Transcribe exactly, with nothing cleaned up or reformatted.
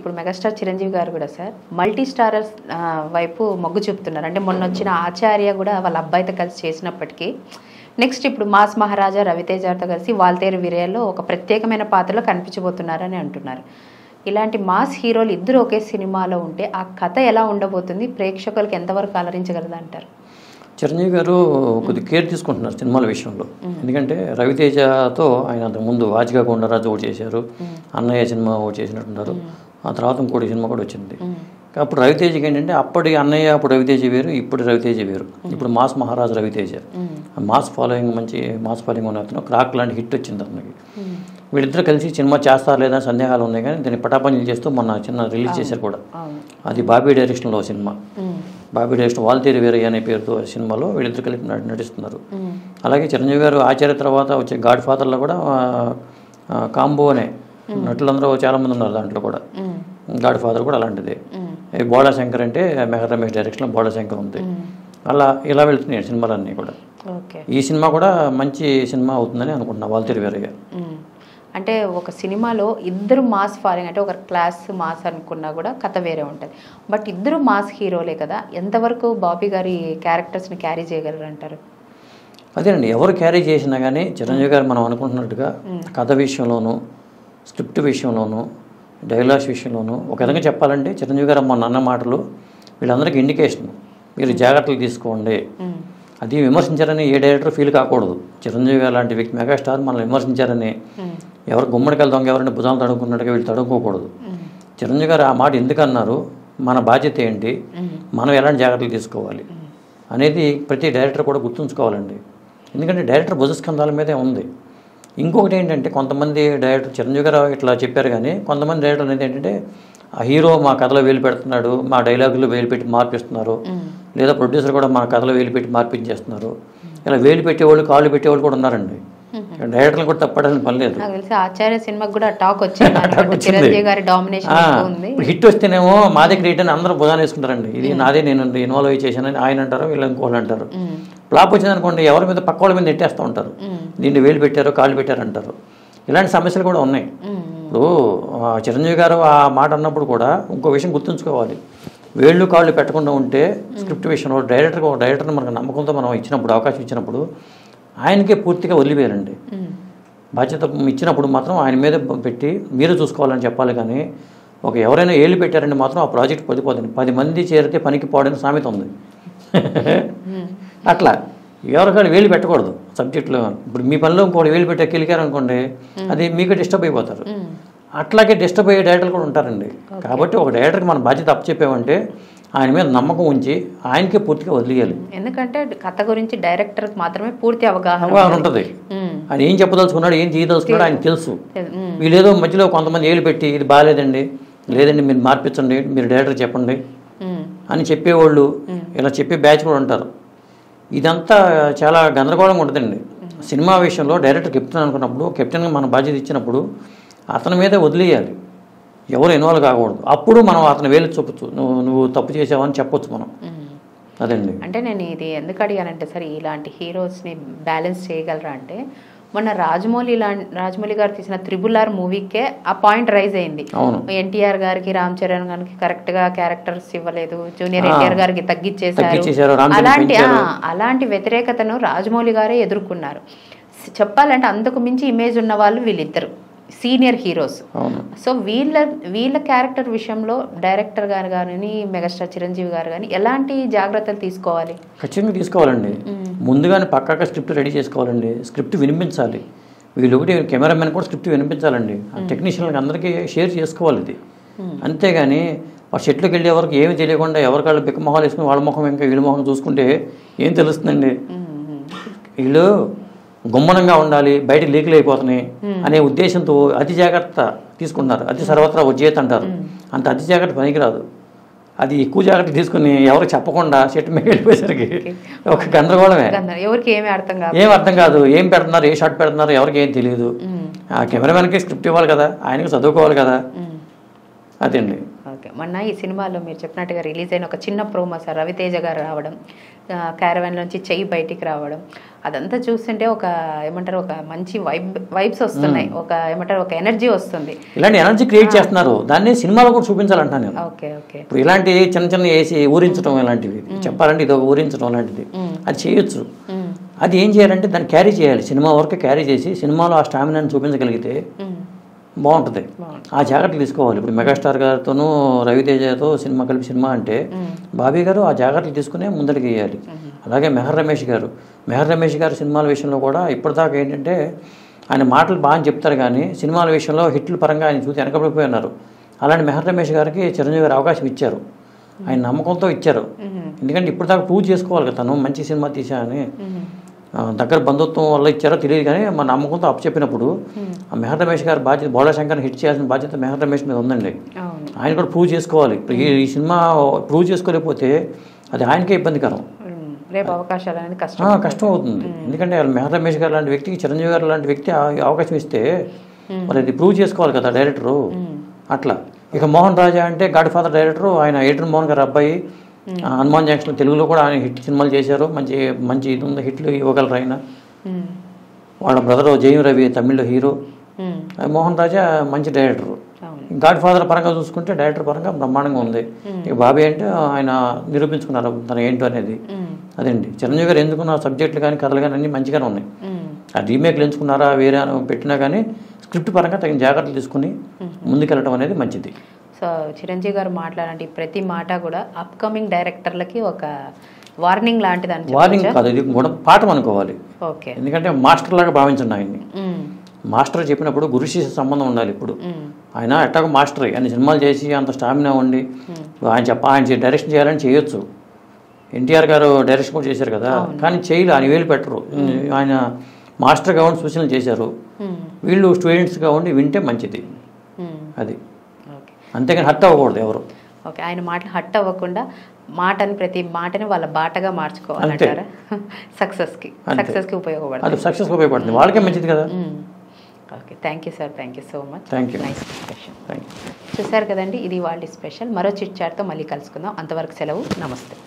ఇప్పుడు మెగాస్టార్ చిరంజీవి గారు కూడా సార్ మల్టీ స్టారర్స్ వైపు మొగ్గు చూపుతున్నారు. అంటే మొన్న వచ్చిన ఆచార్య కూడా వాళ్ళ అబ్బాయితో కలిసి చేసినప్పటికీ నెక్స్ట్ ఇప్పుడు మాస్ మహారాజా రవితేజతో కలిసి వాల్తేరు వీరయ్యలో ఒక ప్రత్యేకమైన పాత్రలో కనిపించబోతున్నారని అంటున్నారు. ఇలాంటి మాస్ హీరోలు ఇద్దరు ఒకే సినిమాలో ఉంటే ఆ కథ ఎలా ఉండబోతుంది, ప్రేక్షకులకు ఎంతవరకు అలరించగలదు అంటారు? చిరంజీవి గారు కొద్దిగా కేర్ తీసుకుంటున్నారు సినిమాల విషయంలో. ఎందుకంటే రవితేజతో ఆయన అంతకుముందు వాచిగా కొండరాజు ఒకటి చేశారు, అన్నయ్య సినిమా ఒకటి చేసినట్టున్నారు. ఆ తర్వాత ఇంకోటి సినిమా కూడా వచ్చింది. అప్పుడు రవితేజకి ఏంటంటే అప్పటి అన్నయ్య అప్పుడు రవితేజ వేరు, ఇప్పుడు రవితేజ వేరు. ఇప్పుడు మాస్ మహారాజు రవితేజ, మాస్ ఫాలోయింగ్ మంచి మాస్ ఫాలోయింగ్ ఉన్న అతను క్రాక్ లాంటి హిట్ వచ్చింది అతనికి. వీళ్ళిద్దరు కలిసి సినిమా చేస్తారు లేదా సందేహాలు ఉన్నాయి, కానీ దీన్ని పటాపంచలు చేస్తూ మొన్న చిన్న రిలీజ్ చేశారు కూడా. అది బాబీ డైరెక్షన్లో సినిమా. బాబీ డైరెక్షన్ వాల్తేరు వీరయ్య అనే పేరుతో సినిమాలో వీళ్ళిద్దరు కలిపి నటిస్తున్నారు. అలాగే చిరంజీవి గారు ఆచార్య తర్వాత వచ్చే గాడ్ ఫాదర్లో కూడా కాంబో అనే నటులందరూ చాలామంది ఉన్నారు దాంట్లో కూడా. గాడ్ ఫాదర్ కూడా అలాంటిదే. బోళా శంకర్ అంటే మెహర్ రమేష్ డైరెక్షన్లో బోళా శంకర్ ఉంది. అలా ఇలా వెళ్తున్నాయి సినిమాలన్నీ కూడా. ఈ సినిమా కూడా మంచి సినిమా అవుతుందని అనుకుంటున్నా, వాల్తేరు వీరయ్య. అంటే ఒక సినిమాలో ఇద్దరు మాస్ ఫాలోయింగ్ అంటే ఒక క్లాస్ మాస్ అనుకున్నా కూడా కథ వేరే ఉంటుంది. బట్ ఇద్దరు మాస్ హీరోలే కదా, ఎంతవరకు బాబీ గారి క్యారెక్టర్స్ని క్యారీ చేయగలరు అంటారు? అదేనండి, ఎవరు క్యారీ చేసినా కానీ చిరంజీవి గారు మనం అనుకుంటున్నట్టుగా కథ విషయంలోనూ స్క్రిప్ట్ విషయంలోనూ డైలాగ్స్ విషయంలోనూ ఒక విధంగా చెప్పాలంటే చిరంజీవి గారు మొన్న అన్న మాటలు వీళ్ళందరికీ ఇండికేషన్, మీరు జాగ్రత్తలు తీసుకోండి. అది విమర్శించారని ఏ డైరెక్టర్ ఫీల్ కాకూడదు. చిరంజీవి గారు లాంటి వ్యక్తి మెగాస్టార్ మనల్ని విమర్శించారని ఎవరు గుమ్మడికాయలు దొంగ ఎవరైనా భుజాలు తడుముకున్నట్టుగా వీళ్ళు తడుముకోకూడదు. చిరంజీవి గారు ఆ మాట ఎందుకన్నారు, మన బాధ్యత ఏంటి, మనం ఎలాంటి జాగ్రత్తలు తీసుకోవాలి అనేది ప్రతి డైరెక్టర్ కూడా గుర్తుంచుకోవాలండి. ఎందుకంటే డైరెక్టర్ భుజస్కంధాల మీదే ఉంది. ఇంకొకటి ఏంటంటే కొంతమంది డైరెక్టర్ చిరంజీవి గారు ఇట్లా చెప్పారు, కానీ కొంతమంది డైరెక్టర్ అనేది ఏంటంటే ఆ హీరో మా కథలో వేలు పెడుతున్నాడు, మా డైలాగులో వేలు పెట్టి మార్పిస్తున్నారు, లేదా ప్రొడ్యూసర్ కూడా మా కథలో వేలు పెట్టి మార్పించేస్తున్నారు. ఇలా వేలు పెట్టేవాళ్ళు కాళ్ళు పెట్టేవాళ్ళు కూడా ఉన్నారండి. డైరెక్టర్లు కూడా తప్పడానికి పని లేదు. ఆచార్య సినిమాకి కూడా టాక్ వచ్చింది, హిట్ వస్తేనేమో మా దగ్గర హిట్ అని అందరూ భుజాన్ని వేసుకుంటారండి. ఇది నాదే, నేను ఇన్వాల్వ్ అయ్యి చేశానని ఆయన అంటారు, వీళ్ళు ఇంకోళ్ళు అంటారు. ఫ్లాప్ వచ్చిందనుకోండి ఎవరి మీద పక్క వాళ్ళ మీద నెట్టేస్తూ ఉంటారు, దీన్ని వేలు పెట్టారు కాళ్ళు పెట్టారు అంటారు. ఇలాంటి సమస్యలు కూడా ఉన్నాయి. ఇప్పుడు చిరంజీవి గారు ఆ మాట అన్నప్పుడు కూడా ఇంకో విషయం గుర్తుంచుకోవాలి, వేళ్ళు కాళ్ళు పెట్టకుండా ఉంటే స్క్రిప్ట్ విషయంలో డైరెక్టర్ ఒక డైరెక్టర్ని మనకు నమ్మకంతో మనం ఇచ్చినప్పుడు అవకాశం ఇచ్చినప్పుడు ఆయనకే పూర్తిగా వదిలివేయాలండి. బాధ్యత ఇచ్చినప్పుడు మాత్రం ఆయన మీద పెట్టి మీరు చూసుకోవాలని చెప్పాలి. కానీ ఒక ఎవరైనా ఏళ్ళు పెట్టారంటే మాత్రం ఆ ప్రాజెక్ట్ పదిపోతుంది. పది మంది చేరితే పనికి పోవడానికి సామెత ఉంది. అట్లా ఎవరికైనా వేలు పెట్టకూడదు సబ్జెక్టులో. ఇప్పుడు మీ పనిలో ఇంకోటి వేలు పెట్టే కెలికారనుకోండి, అది మీకు డిస్టర్బ్ అయిపోతారు. అట్లాగే డిస్టర్బ్ అయ్యే డైరెక్టర్లు కూడా ఉంటారండి. కాబట్టి ఒక డైరెక్టర్కి మన బాధ్యత అప్పచెప్పామంటే ఆయన మీద నమ్మకం ఉంచి ఆయనకే పూర్తిగా వదిలేయాలి. ఎందుకంటే కథ గురించి డైరెక్టర్కి మాత్రమే పూర్తి అవగాహన ఉంటుంది. ఆయన ఏం చెప్పదలుచుకున్నాడు, ఏం చేయదలుచుకున్నాడు ఆయన తెలుసు. వీళ్ళేదో మధ్యలో కొంతమంది ఏలు పెట్టి ఇది బాగాలేదండి, లేదండి మీరు మార్పించండి, మీరు డైరెక్టర్ చెప్పండి అని చెప్పేవాళ్ళు, ఇలా చెప్పే బ్యాచ్ కూడా ఉంటారు. ఇదంతా చాలా గందరగోళంగా ఉంటుందండి. సినిమా విషయంలో డైరెక్టర్ కెప్టెన్ అనుకున్నప్పుడు, కెప్టెన్గా మన బాధ్యత ఇచ్చినప్పుడు అతని మీదే వదిలేయాలి, ఎవరు ఇన్వాల్వ్ కాకూడదు. అప్పుడు మనం అతను వేలు చూపచ్చు, నువ్వు నువ్వు తప్పు చేసావని చెప్పొచ్చు మనం. అదండి. అంటే నేను ఇది ఎందుకు అడిగానంటే సార్, ఇలాంటి హీరోస్ని బ్యాలెన్స్ చేయగలరా అంటే మొన్న రాజమౌళి లా రాజమౌళి గారు తీసిన త్రిబుల్ ఆర్ మూవీకే ఆ పాయింట్ రైజ్ అయింది. ఎన్టీఆర్ గారికి రామ్ చరణ్ గారికి కరెక్ట్ గా క్యారెక్టర్స్ ఇవ్వలేదు, జూనియర్ ఎన్టీఆర్ గారికి తగ్గించేశారు. అలాంటి అలాంటి వ్యతిరేకతను రాజమౌళి గారే ఎదుర్కొన్నారు. చెప్పాలంటే అంతకు మించి ఇమేజ్ ఉన్న వాళ్ళు వీళ్ళిద్దరు సీనియర్ హీరోస్. సో వీళ్ళ వీళ్ళ క్యారెక్టర్ విషయంలో డైరెక్టర్ గారు కానీ మెగాస్టార్ చిరంజీవి గారు కానీ ఎలాంటి జాగ్రత్తలు తీసుకోవాలి? ఖచ్చితంగా తీసుకోవాలండి. ముందుగానే పక్కాగా స్క్రిప్ట్ రెడీ చేసుకోవాలండి. స్క్రిప్ట్ వినిపించాలి. వీళ్ళు ఒకటి కెమెరామెన్ కూడా స్క్రిప్ట్ వినిపించాలండి. టెక్నీషియన్లకు అందరికీ షేర్ చేసుకోవాలి ఇది. అంతేగాని ఆ షెట్లోకి వెళ్ళే వరకు ఏమి తెలియకుండా ఎవరికాళ్ళు బిక్క మొహాలు వేసుకుని వాళ్ళ ముఖం ఇంకా వీళ్ళ ముఖం చూసుకుంటే ఏం తెలుస్తుందండి? వీళ్ళు గుమ్మనంగా ఉండాలి, బయటకు లీకులు అయిపోతున్నాయి అనే ఉద్దేశంతో అతి జాగ్రత్త తీసుకుంటున్నారు. అతి సర్వత్రా ఉజ్జేత అంటారు. అంత అతి జాగ్రత్త పనికిరాదు. అది ఎక్కువ జాగ్రత్త తీసుకుని ఎవరికి చెప్పకుండా చెట్టు మీద వెళ్ళిపోయేసరికి ఒక గందరగోళమే, ఎవరికి ఏమి అర్థం కాదు, ఏం అర్థం కాదు, ఏం పెడుతున్నారు, ఏ షాట్ పెడుతున్నారు ఎవరికి ఏం తెలియదు. ఆ కెమెరామెన్కి స్క్రిప్ట్ ఇవ్వాలి కదా, ఆయనకి చదువుకోవాలి కదా. అదండి. ఓకే. మొన్న ఈ సినిమాలో మీరు చెప్పినట్టుగా రిలీజ్ అయిన ఒక చిన్న ప్రోమో సార్, రవితేజ గారు రావడం, క్యారవాన్ నుంచి చెయ్యి బయటికి రావడం, అదంతా చూస్తుంటే ఒక ఏమంటారు ఒక మంచి వైబ్ వైబ్స్ వస్తున్నాయి, ఒక ఏమంటారు ఒక ఎనర్జీ వస్తుంది. ఇలాంటి ఎనర్జీ క్రియేట్ చేస్తున్నారు, దాన్ని సినిమాలో కూడా చూపించాలంటాను నేను. ఓకే ఓకే ఇప్పుడు ఇలాంటి చిన్న చిన్న వేసి ఊరించడం ఇలాంటివి చెప్పాలంటే ఇది ఊరించడం అలాంటిది అది చేయొచ్చు. అది ఏం చేయాలంటే దాన్ని క్యారీ చేయాలి, సినిమా వరకు క్యారీ చేసి సినిమాలో ఆ స్టామినాని చూపించగలిగితే బాగుంటుంది. ఆ జాగ్రత్తలు తీసుకోవాలి. ఇప్పుడు మెగాస్టార్ గారితోనూ రవితేజతో సినిమా కలిపి సినిమా అంటే బాబీ గారు ఆ జాగ్రత్తలు తీసుకునే ముందరికి వేయాలి. అలాగే మెహర్ రమేష్ గారు మెహర్ రమేష్ గారు సినిమాల విషయంలో కూడా ఇప్పటిదాకా ఏంటంటే ఆయన మాటలు బాగా చెప్తారు కానీ సినిమాల విషయంలో హిట్ల పరంగా ఆయన చూసి వెనకబడిపోయి ఉన్నారు. అలాంటి మెహర్ రమేష్ గారికి చిరంజీవి గారు అవకాశం ఇచ్చారు, ఆయన నమ్మకంతో ఇచ్చారు. ఎందుకంటే ఇప్పుడు దాకా ప్రూవ్ చేసుకోవాలి కదా తను మంచి సినిమా తీసా అని. దగ్గర బంధుత్వం వల్ల ఇచ్చారో తెలియదు కానీ మన నమ్మకంతో అప్పు చెప్పినప్పుడు ఆ మెహర్ రమేష్ గారు బాధ్యత, బోళాశంకర్ని హిట్ చేయాల్సిన బాధ్యత మెహర్ రమేష్ మీద ఉందండి. ఆయన కూడా ప్రూవ్ చేసుకోవాలి. ఇప్పుడు ఈ సినిమా ప్రూవ్ చేసుకోలేకపోతే అది ఆయనకే ఇబ్బందికరం, రేపు అవకాశాలు అనేది కష్టం కష్టం అవుతుంది. ఎందుకంటే మెహర్ రమేష్ గారు లాంటి వ్యక్తికి చిరంజీవి గారు లాంటి వ్యక్తి అవకాశం ఇస్తే మరి అది ప్రూవ్ చేసుకోవాలి కదా డైరెక్టరు. అట్లా ఇక మోహన్ రాజా అంటే గాడ్ ఫాదర్ డైరెక్టరు, ఆయన ఏటన్ మోహన్ గారు అబ్బాయి, హనుమాన్ జంక్షన్ తెలుగులో కూడా ఆయన హిట్ సినిమాలు చేశారు, మంచి మంచి ఇది ఉంది, హిట్లు ఇవ్వగలరు ఆయన. వాళ్ళ బ్రదర్ జయం రవి తమిళ్లో హీరో, మోహన్ రాజా మంచి డైరెక్టరు. గాడ్ ఫాదర్ పరంగా చూసుకుంటే డైరెక్టర్ పరంగా బ్రహ్మాండంగా ఉంది. ఇక బాబీ అంటే ఆయన నిరూపించుకున్నారు తన ఏంటో అనేది. అదండి చిరంజీవి గారు ఎందుకున్న సబ్జెక్టులు కానీ కథలు కానీ అన్నీ మంచిగానే ఉన్నాయి. ఆ రీమేక్లు ఎంచుకున్నారా వేరే పెట్టినా కానీ స్క్రిప్ట్ పరంగా తగిన జాగ్రత్తలు తీసుకుని ముందుకెళ్ళడం అనేది మంచిది. సో చిరంజీవి గారు మాట్లాడండి ప్రతి మాట కూడా అప్కమింగ్ డైరెక్టర్లకి ఒక వార్నింగ్ లాంటిది అని. వార్నింగ్ కాదు, ఇది కూడా పాఠం అనుకోవాలి. ఓకే, ఎందుకంటే మాస్టర్ లాగా భావించండి ఆయన్ని. మాస్టర్ చెప్పినప్పుడు గురు శిష్య సంబంధం ఉండాలి. ఇప్పుడు ఆయన ఎట్టాగో మాస్టర్ ఆయన సినిమాలు చేసి అంత స్టామినా ఉండి ఆయన చెప్ప ఆయన డైరెక్షన్ చేయాలని చేయొచ్చు. ఎన్టీఆర్ గారు డైరెక్షన్ కూడా చేశారు కదా, కానీ చేయలే, ఆయన వేలు పెట్టరు. ఆయన మాస్టర్గా ఉండి సూచనలు చేశారు, వీళ్ళు స్టూడెంట్స్గా ఉండి వింటే మంచిది. అది అంతేగాని హట్ అవ్వకూడదు ఎవరు. ఓకే, ఆయన మాటలు హట్ అవ్వకుండా మాటని ప్రతి మాటని వాళ్ళ బాటగా మార్చుకోవాలంటారా సక్సెస్కి సక్సెస్కి ఉపయోగపడుతుంది. అది సక్సెస్కి ఉపయోగపడుతుంది, వాళ్ళకే మంచిది కదా. Okay, thank you sir, thank you so much. Thank you. Nice discussion. చూసారు కదండి, ఇది వాళ్ళ స్పెషల్. మరో చిట్ చాట్తో మళ్ళీ కలుసుకుందాం. అంతవరకు సెలవు, నమస్తే.